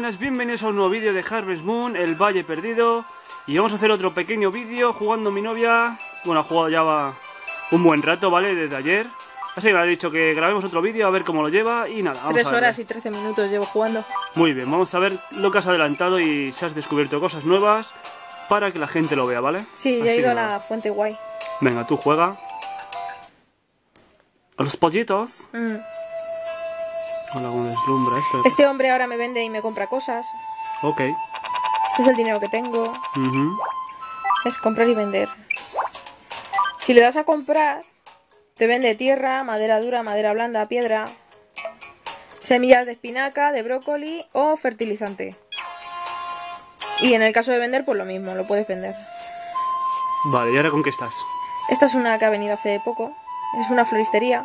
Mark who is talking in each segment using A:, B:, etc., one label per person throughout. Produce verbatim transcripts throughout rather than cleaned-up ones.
A: buenas, bienvenidos a un nuevo vídeo de Harvest Moon, el Valle Perdido. Y vamos a hacer otro pequeño vídeo jugando mi novia. Bueno, ha jugado ya va un buen rato, ¿vale? Desde ayer. Así que me ha dicho que grabemos otro vídeo, a ver cómo lo lleva y nada, vamos
B: Tres
A: a ver.
B: horas y trece minutos llevo jugando.
A: Muy bien, vamos a ver lo que has adelantado y si has descubierto cosas nuevas para que la gente lo vea, ¿vale?
B: Sí, ya he ido a la fuente guay.
A: Venga, tú juega. A los pollitos.
B: Mm.
A: Hola, cómo deslumbra esto.
B: Este hombre ahora me vende y me compra cosas.
A: Ok.
B: Este es el dinero que tengo.
A: Uh-huh.
B: Es comprar y vender. Si le das a comprar, te vende tierra, madera dura, madera blanda, piedra, semillas de espinaca, de brócoli o fertilizante. Y en el caso de vender, pues lo mismo, lo puedes vender.
A: Vale, ¿y ahora con qué estás?
B: Esta es una que ha venido hace poco. Es una floristería.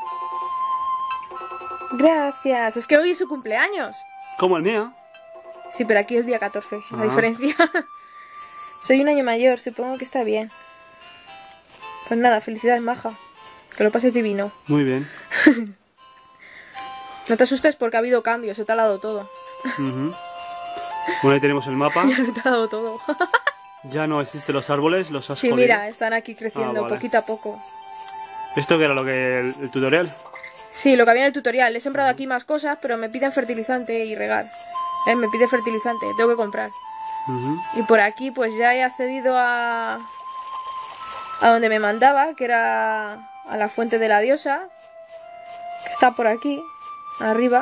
B: Gracias. Es que hoy es su cumpleaños.
A: Como el mío.
B: Sí, pero aquí es día catorce,
A: Ah.
B: la diferencia. Soy un año mayor, supongo que está bien. Pues nada, felicidades, maja. Que lo pases divino.
A: Muy bien.
B: No te asustes porque ha habido cambios, se te ha dado todo.
A: Uh-huh. Bueno, ahí tenemos el mapa.
B: Ya se te ha dado todo.
A: Ya no existen los árboles, los has
B: Sí,
A: jodido.
B: mira, están aquí creciendo
A: Ah, vale.
B: poquito a poco.
A: ¿Esto que era lo que el, el tutorial?
B: Sí, lo que había en el tutorial. He sembrado aquí más cosas, pero me piden fertilizante y regar. Eh, me pide fertilizante, tengo que comprar.
A: Uh-huh.
B: Y por aquí pues ya he accedido a... a donde me mandaba, que era a la fuente de la diosa, que está por aquí, arriba.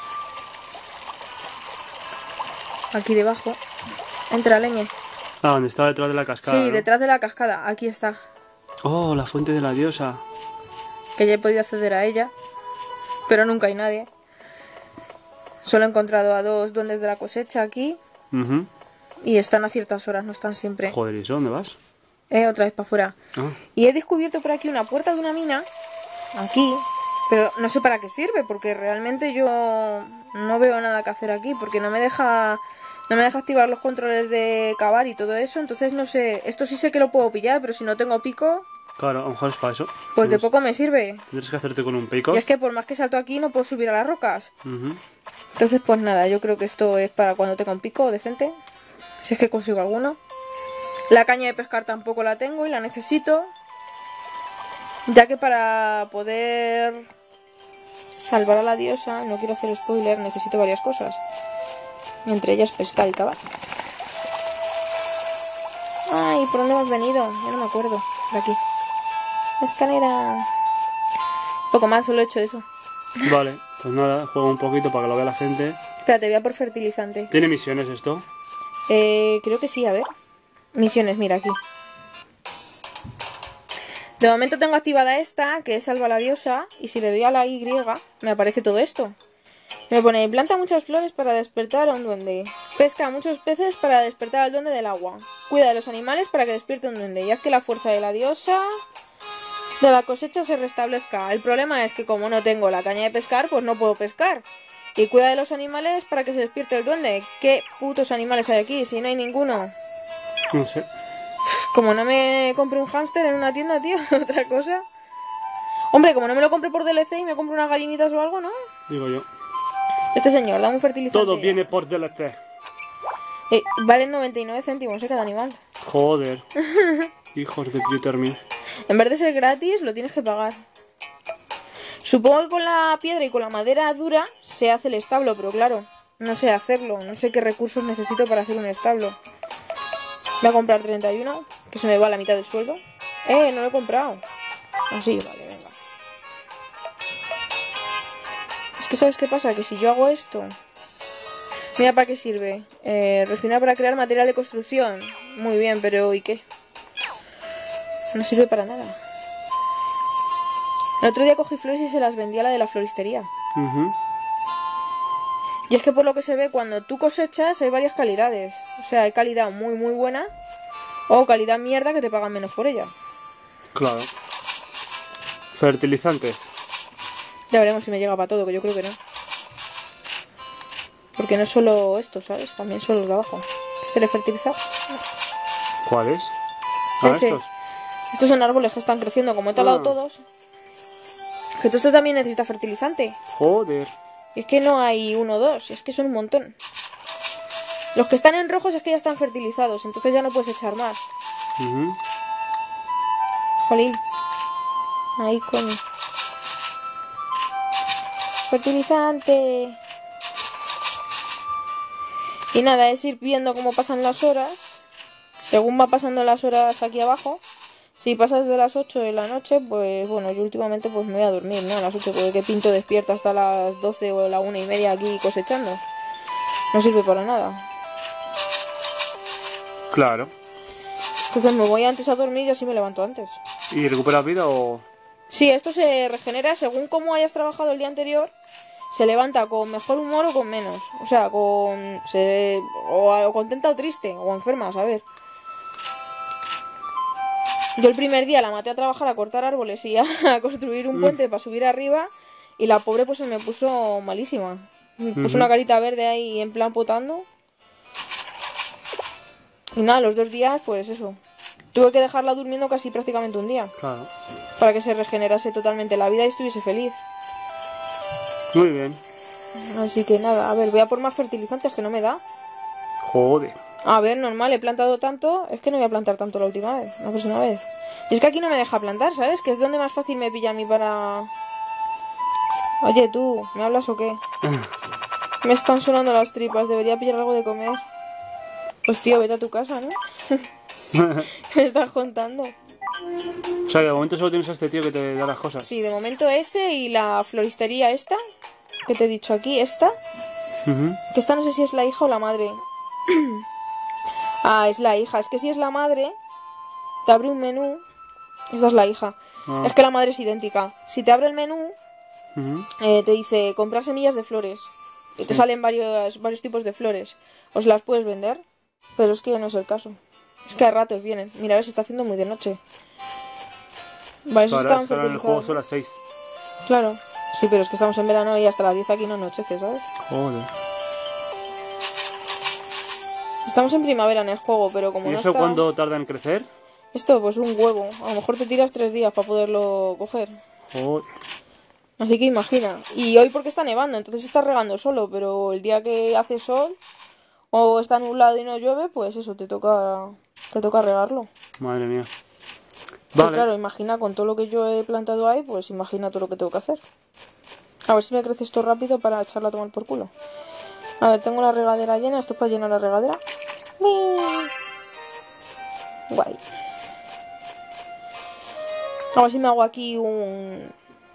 B: Aquí debajo. Entra, leñe.
A: Ah, donde estaba detrás de la cascada.
B: Sí,
A: ¿no?
B: detrás de la cascada, aquí está.
A: Oh, la fuente de la diosa.
B: Que ya he podido acceder a ella, pero nunca hay nadie. Solo he encontrado a dos duendes de la cosecha aquí.
A: Uh-huh.
B: Y están a ciertas horas, no están siempre.
A: Joder, ¿y eso dónde vas?
B: Eh, otra vez para afuera.
A: Ah.
B: Y he descubierto por aquí una puerta de una mina. Aquí. Pero no sé para qué sirve, porque realmente yo no veo nada que hacer aquí, porque no me deja... No me deja activar los controles de cavar y todo eso, entonces no sé... Esto sí sé que lo puedo pillar, pero si no tengo pico,
A: Claro, a lo mejor es para eso.
B: pues de
A: Tienes-
B: poco me sirve.
A: Tendrás que hacerte con un pico.
B: Y es que por más que salto aquí no puedo subir a las rocas.
A: Uh-huh.
B: Entonces pues nada, yo creo que esto es para cuando tenga un pico decente. Si es que consigo alguno. La caña de pescar tampoco la tengo y la necesito. Ya que para poder salvar a la diosa, no quiero hacer spoiler, necesito varias cosas. Entre ellas pescar y cavar. Ay, ¿por dónde hemos venido? Ya no me acuerdo. Por aquí. La escalera. Poco más, solo he hecho eso.
A: Vale, pues nada, juega un poquito para que lo vea la gente.
B: Espérate, voy a por fertilizante.
A: ¿Tiene misiones esto?
B: Eh, creo que sí, a ver. Misiones, mira aquí. De momento tengo activada esta, que es salva a la diosa. Y si le doy a la Y, me aparece todo esto. Me pone, planta muchas flores para despertar a un duende. Pesca a muchos peces para despertar al duende del agua. Cuida de los animales para que despierte un duende. Y haz que la fuerza de la diosa de la cosecha se restablezca. El problema es que como no tengo la caña de pescar, pues no puedo pescar. Y cuida de los animales para que se despierte el duende. ¿Qué putos animales hay aquí? Si no hay ninguno.
A: No sé.
B: Como no me compré un hámster en una tienda, tío. Otra cosa. Hombre, como no me lo compré por D L C y me compro unas gallinitas o algo, ¿no?
A: Digo yo.
B: Este señor, da un fertilizante.
A: Todo viene por D L C.
B: Eh, valen noventa y nueve céntimos, ¿eh? Cada animal.
A: Joder. Hijos de Twitterme.
B: En vez de ser gratis, lo tienes que pagar. Supongo que con la piedra y con la madera dura se hace el establo, pero claro, no sé hacerlo. No sé qué recursos necesito para hacer un establo. Voy a comprar treinta y uno, que se me va la mitad del sueldo. Eh, no lo he comprado. Ah, sí, vale, venga. Es que ¿sabes qué pasa? Que si yo hago esto... Mira para qué sirve. Eh, refinar para crear material de construcción. Muy bien, pero ¿y qué? No sirve para nada. El otro día cogí flores y se las vendí a la de la floristería.
A: Uh-huh.
B: Y es que por lo que se ve, cuando tú cosechas hay varias calidades. O sea, hay calidad muy muy buena o calidad mierda que te pagan menos por ella.
A: Claro. Fertilizantes.
B: Ya veremos si me llega para todo, que yo creo que no. Porque no es solo esto, ¿sabes? También son los de abajo. ¿Este le fertiliza?
A: ¿Cuáles? Ah,
B: Ese.
A: estos.
B: Estos son árboles que están creciendo, como he talado
A: Ah.
B: todos. Que todo esto también necesita fertilizante.
A: Joder.
B: Y es que no hay uno o dos, es que son un montón. Los que están en rojos es que ya están fertilizados, entonces ya no puedes echar más.
A: Uh-huh.
B: Jolín. Ahí, coño. Fertilizante. Y nada, es ir viendo cómo pasan las horas. Según va pasando las horas aquí abajo. Si pasas de las ocho de la noche, pues bueno, yo últimamente pues me voy a dormir, ¿no? A las ocho, porque qué pinto despierta hasta las doce o la una y media aquí cosechando. No sirve para nada.
A: Claro.
B: Entonces me voy antes a dormir y así me levanto antes.
A: ¿Y recuperas vida o...?
B: Sí, esto se regenera según cómo hayas trabajado el día anterior. Se levanta con mejor humor o con menos. O sea, con... Se, o, o contenta o triste, o enferma, a ver. Yo el primer día la maté a trabajar a cortar árboles y a, a construir un puente mm. para subir arriba. Y la pobre pues se me puso malísima. Me puso uh-huh. una carita verde ahí en plan potando. Y nada, los dos días pues eso. Tuve que dejarla durmiendo casi prácticamente un día.
A: Claro.
B: Para que se regenerase totalmente la vida y estuviese feliz.
A: Muy bien.
B: Así que nada, a ver, voy a por más fertilizantes que no me da.
A: Joder.
B: A ver, normal, he plantado tanto. Es que no voy a plantar tanto la última vez, la próxima vez. Y es que aquí no me deja plantar, ¿sabes? Que es donde más fácil me pilla a mí para... Oye, tú, ¿me hablas o qué? Me están sonando las tripas, debería pillar algo de comer. Pues tío, vete a tu casa, ¿no? Me estás contando.
A: O sea, de momento solo tienes a este tío que te da las cosas.
B: Sí, de momento ese y la floristería esta, que te he dicho aquí, esta. Uh-huh. Que esta no sé si es la hija o la madre. Ah, es la hija. Es que si es la madre, te abre un menú. Esta es la hija. Ah. Es que la madre es idéntica. Si te abre el menú, uh-huh. eh, te dice comprar semillas de flores. Y te sí. salen varios, varios tipos de flores. Os las puedes vender, pero es que no es el caso. Es que a ratos vienen. Mira, a ver, se está haciendo muy de noche. Vale, eso
A: están fertilizados. En el juego son las seis.
B: Claro. Sí, pero es que estamos en verano y hasta las diez aquí no anochece, ¿sabes?
A: Joder.
B: Estamos en primavera en el juego, pero como
A: ¿Y
B: no
A: eso
B: está...
A: cuándo tarda en crecer?
B: Esto, pues un huevo. A lo mejor te tiras tres días para poderlo coger.
A: Joder.
B: Así que imagina. Y hoy porque está nevando, entonces está regando solo, pero el día que hace sol o está nublado y no llueve, pues eso, te toca te toca regarlo.
A: Madre mía.
B: Sí, vale. Claro, imagina, con todo lo que yo he plantado ahí, pues imagina todo lo que tengo que hacer. A ver si me crece esto rápido para echarla a tomar por culo. A ver, tengo la regadera llena, esto es para llenar la regadera. Guay. A ver si me hago aquí un...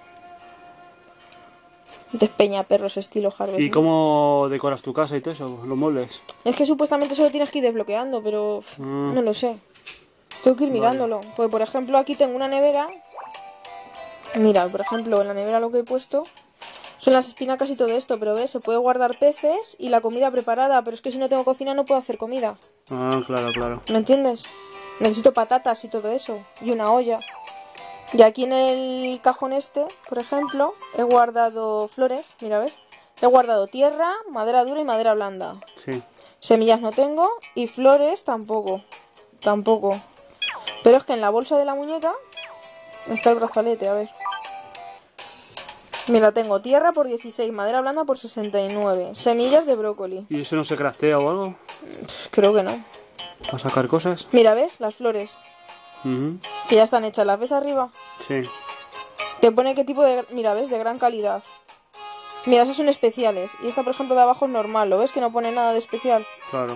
B: despeñaperros estilo Harvest.
A: ¿Y cómo decoras tu casa y todo eso? ¿Los muebles?
B: Es que supuestamente solo tienes que ir desbloqueando, pero mm. no lo sé. Tengo que ir mirándolo. Vale. Pues por ejemplo aquí tengo una nevera. Mira, por ejemplo en la nevera lo que he puesto son las espinacas y todo esto, pero ves, se puede guardar peces y la comida preparada, pero es que si no tengo cocina no puedo hacer comida.
A: Ah, claro, claro.
B: ¿Me entiendes? Necesito patatas y todo eso, y una olla. Y aquí en el cajón este, por ejemplo, he guardado flores, mira, ¿ves? He guardado tierra, madera dura y madera blanda.
A: Sí.
B: Semillas no tengo y flores tampoco, tampoco. Pero es que en la bolsa de la muñeca está el brazalete, a ver. Mira, tengo tierra por dieciséis, madera blanda por sesenta y nueve, semillas de brócoli.
A: ¿Y eso no se craftea o algo?
B: Creo que no.
A: ¿Para sacar cosas?
B: Mira, ¿ves? Las flores.
A: Uh-huh.
B: Que ya están hechas, ¿las ves arriba?
A: Sí.
B: Te pone qué tipo de... Mira, ¿ves? De gran calidad. Mira, esas son especiales. Y esta, por ejemplo, de abajo es normal. ¿Lo ves? Que no pone nada de especial.
A: Claro.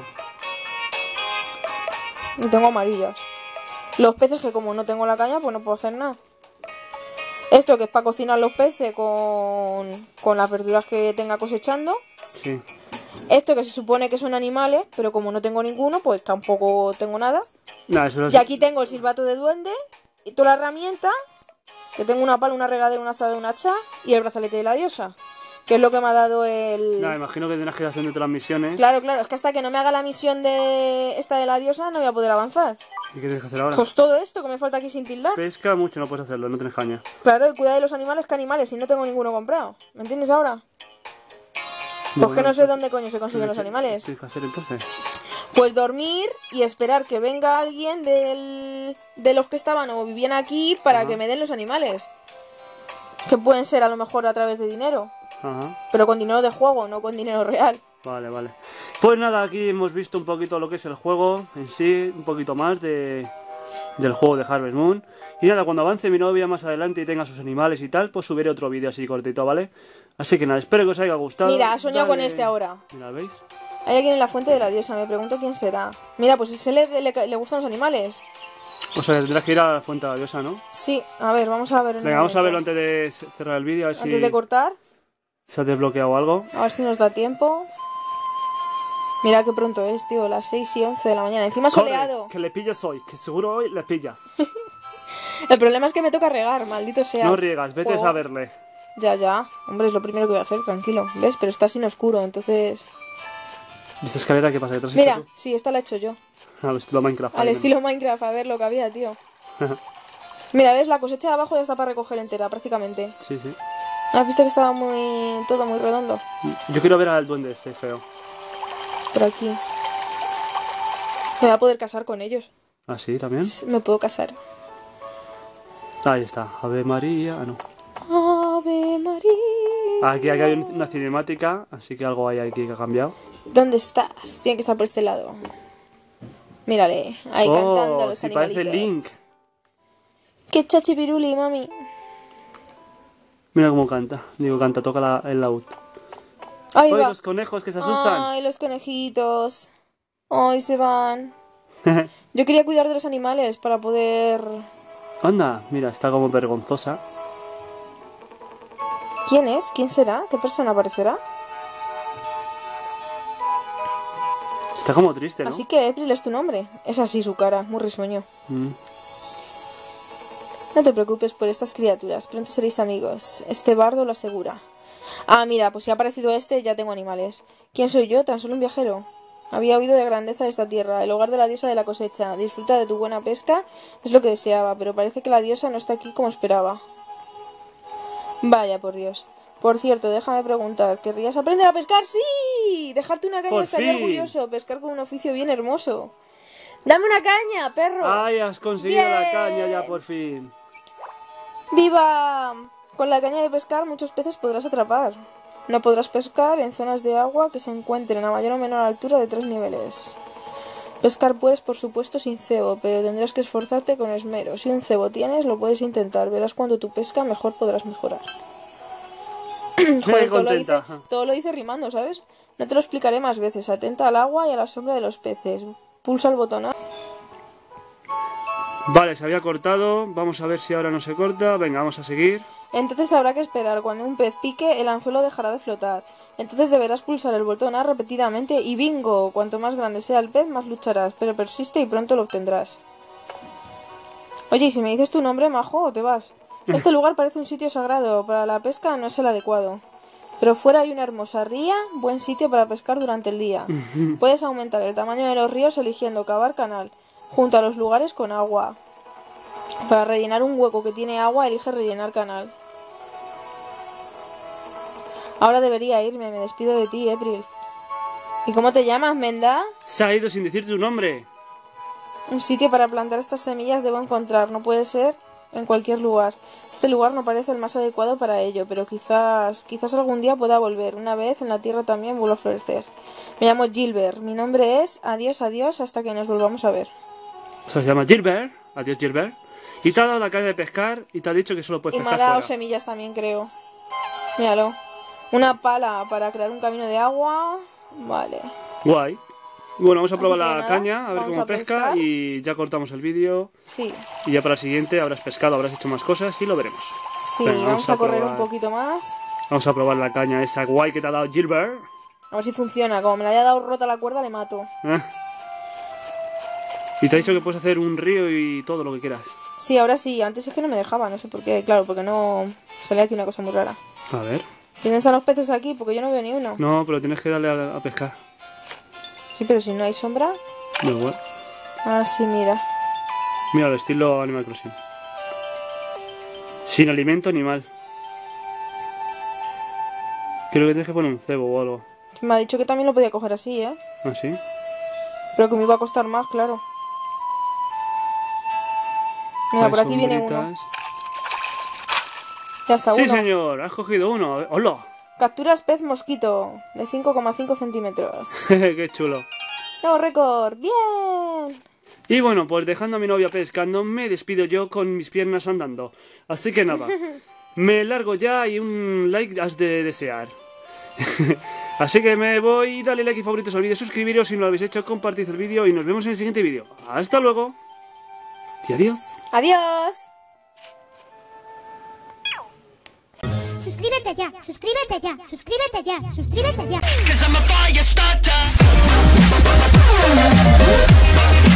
B: Y tengo amarillas. Los peces que como no tengo la caña, pues no puedo hacer nada. Esto que es para cocinar los peces con, con las verduras que tenga cosechando.
A: Sí.
B: Esto que se supone que son animales, pero como no tengo ninguno, pues tampoco tengo nada.
A: No, eso no es...
B: Y aquí tengo el silbato de duende y toda la herramienta, que tengo una pala, una regadera, una azada, una hacha y el brazalete de la diosa, que es lo que me ha dado el...
A: No, imagino que tendrás que ir haciendo todas las misiones.
B: Claro, claro, es que hasta que no me haga la misión de esta de la diosa no voy a poder avanzar.
A: ¿Y qué tienes que hacer ahora?
B: Pues todo esto que me falta aquí sin tildar.
A: Pesca mucho, no puedes hacerlo, no tienes caña.
B: Claro, y cuida de los animales que animales, y no tengo ninguno comprado. ¿Me entiendes ahora? Pues no, que no sé pues, dónde coño se consiguen los animales.
A: ¿Qué tienes que hacer entonces?
B: Pues dormir y esperar que venga alguien del, de los que estaban o vivían aquí para Ajá. que me den los animales. Que pueden ser a lo mejor a través de dinero.
A: Ajá.
B: Pero con dinero de juego, no con dinero real.
A: Vale, vale. Pues nada, aquí hemos visto un poquito lo que es el juego en sí, un poquito más de, del juego de Harvest Moon. Y nada, cuando avance mi novia más adelante y tenga sus animales y tal, pues subiré otro vídeo así cortito, ¿vale? Así que nada, espero que os haya gustado.
B: Mira, ha soñado
A: Dale...
B: con este ahora.
A: Mira, ¿veis?
B: Hay alguien en la fuente de la diosa, me pregunto quién será. Mira, pues ese le, le, le gustan los animales.
A: O sea, tendrás que ir a la fuente de la diosa, ¿no?
B: Sí, a ver, vamos a ver.
A: Venga, vamos a verlo antes de cerrar el vídeo, a ver si...
B: Antes de cortar.
A: ¿Se ha desbloqueado algo?
B: A ver si nos da tiempo. Mira qué pronto es, tío, las seis y once de la mañana. Encima
A: Corre,
B: soleado.
A: que le pilles hoy, que seguro hoy le pillas.
B: El problema es que me toca regar, maldito sea.
A: No riegas, vete
B: Juego.
A: a verle.
B: Ya, ya. Hombre, es lo primero que voy a hacer, tranquilo. ¿Ves? Pero está sin oscuro, entonces...
A: ¿Y esta escalera qué pasa detrás?
B: Mira, sí, esta la he hecho yo.
A: Al estilo Minecraft.
B: Al
A: ahí,
B: estilo Minecraft, a ver lo que había, tío. Mira, ¿ves? La cosecha de abajo ya está para recoger entera, prácticamente.
A: Sí, sí.
B: ¿Has visto que estaba muy... todo muy redondo?
A: Yo quiero ver al duende este feo.
B: Por aquí. Me voy a poder casar con ellos.
A: ¿Ah, sí? ¿También?
B: Me puedo casar.
A: Ahí está. Ave María. Ah, no.
B: Ave María.
A: Aquí, aquí hay una cinemática, así que algo hay aquí que ha cambiado.
B: ¿Dónde estás? Tiene que estar por este lado. Mírale, ahí
A: oh,
B: cantando a los
A: sí,
B: animalitos.
A: parece Link.
B: ¡Qué chachipiruli, mami!
A: Mira cómo canta. Digo, canta, toca la, el laúd.
B: Ahí
A: ¡Ay,
B: va.
A: los conejos que se asustan!
B: ¡Ay, los conejitos! ¡Ay, se van! Yo quería cuidar de los animales para poder...
A: Anda, mira, está como vergonzosa.
B: ¿Quién es? ¿Quién será? ¿Qué persona aparecerá?
A: Está como triste, ¿no?
B: Así que April es tu nombre. Es así su cara, muy risueño.
A: Mm.
B: No te preocupes por estas criaturas, pronto seréis amigos. Este bardo lo asegura. Ah, mira, pues si ha aparecido este, ya tengo animales. ¿Quién soy yo? Tan solo un viajero. Había oído de grandeza de esta tierra, el hogar de la diosa de la cosecha. Disfruta de tu buena pesca, es lo que deseaba, pero parece que la diosa no está aquí como esperaba. Vaya, por Dios. Por cierto, déjame preguntar, ¿querrías aprender a pescar? ¡Sí! Dejarte una caña,
A: Por
B: estaría
A: fin.
B: orgulloso. Pescar con un oficio bien hermoso. ¡Dame una caña, perro!
A: ¡Ay, has conseguido
B: Bien.
A: la caña ya por fin!
B: ¡Viva! Con la caña de pescar muchos peces podrás atrapar. No podrás pescar en zonas de agua que se encuentren a mayor o menor altura de tres niveles. Pescar puedes, por supuesto, sin cebo, pero tendrás que esforzarte con esmero. Si un cebo tienes, lo puedes intentar. Verás cuando tu pesca mejor podrás mejorar. Joder, todo lo, dice, todo lo dice rimando, ¿sabes? No te lo explicaré más veces. Atenta al agua y a la sombra de los peces. Pulsa el botón A.
A: Vale, se había cortado. Vamos a ver si ahora no se corta. Venga, vamos a seguir.
B: Entonces habrá que esperar. Cuando un pez pique, el anzuelo dejará de flotar. Entonces deberás pulsar el botón A repetidamente y ¡bingo! Cuanto más grande sea el pez, más lucharás. Pero persiste y pronto lo obtendrás. Oye, ¿y si me dices tu nombre, majo, o te vas? Este lugar parece un sitio sagrado. Para la pesca no es el adecuado. Pero fuera hay una hermosa ría, buen sitio para pescar durante el día. Puedes aumentar el tamaño de los ríos eligiendo cavar canal, junto a los lugares con agua. Para rellenar un hueco que tiene agua, elige rellenar canal. Ahora debería irme, me despido de ti, April. ¿Y cómo te llamas, Menda?
A: Se ha ido sin decir tu nombre.
B: Un sitio para plantar estas semillas debo encontrar, no puede ser en cualquier lugar. Este lugar no parece el más adecuado para ello, pero quizás, quizás algún día pueda volver. Una vez en la tierra también vuelvo a florecer. Me llamo Gilbert, mi nombre es adiós, adiós, hasta que nos volvamos a ver.
A: O sea, se llama Gilbert. Adiós, Gilbert. Y te ha dado la caña de pescar y te ha dicho que solo puedes
B: Y me
A: pescar
B: ha dado
A: fuera.
B: semillas también, creo. Míralo. Una pala para crear un camino de agua. Vale.
A: Guay. Bueno, vamos a
B: Así
A: probar
B: que
A: la
B: nada,
A: caña, a ver
B: vamos
A: cómo
B: a
A: pesca
B: pescar.
A: y ya cortamos el vídeo.
B: Sí.
A: Y ya para el siguiente habrás pescado, habrás hecho más cosas y lo veremos.
B: Sí,
A: Venga,
B: vamos,
A: vamos
B: a,
A: a
B: correr
A: probar.
B: un poquito más.
A: Vamos a probar la caña esa guay que te ha dado Gilbert.
B: A ver si funciona. Como me la haya dado rota la cuerda, le mato.
A: ¿Eh? Y te ha dicho que puedes hacer un río y todo lo que quieras.
B: Sí, ahora sí. Antes es que no me dejaba, no sé por qué. Claro, porque no... Salía aquí una cosa muy rara.
A: A ver.
B: ¿Tienes a los peces aquí? Porque yo no veo ni uno.
A: No, pero tienes que darle a, a pescar.
B: Sí, pero si no hay sombra...
A: Da igual.
B: Ah, sí, mira.
A: Mira, el estilo Animal Crossing. Sin alimento animal. Creo que tienes que poner un cebo o algo.
B: Me ha dicho que también lo podía coger así, ¿eh?
A: ¿Ah, sí?
B: Pero que me iba a costar más, claro. Mira,
A: Hay
B: por aquí viene uno.
A: sombritas.
B: Ya está,
A: Sí,
B: uno.
A: señor, has cogido uno. A ver, ¡hola!
B: Capturas pez mosquito de cinco coma cinco centímetros.
A: Qué chulo.
B: Nuevo récord. Bien.
A: Y bueno, pues dejando a mi novia pescando, me despido yo con mis piernas andando. Así que nada, me largo ya y un like has de desear. Así que me voy, dale like y favoritos al vídeo, suscribiros si no lo habéis hecho, compartid el vídeo y nos vemos en el siguiente vídeo. Hasta luego. Y adiós.
B: Adiós.
C: Suscríbete ya, suscríbete ya, suscríbete ya, suscríbete ya.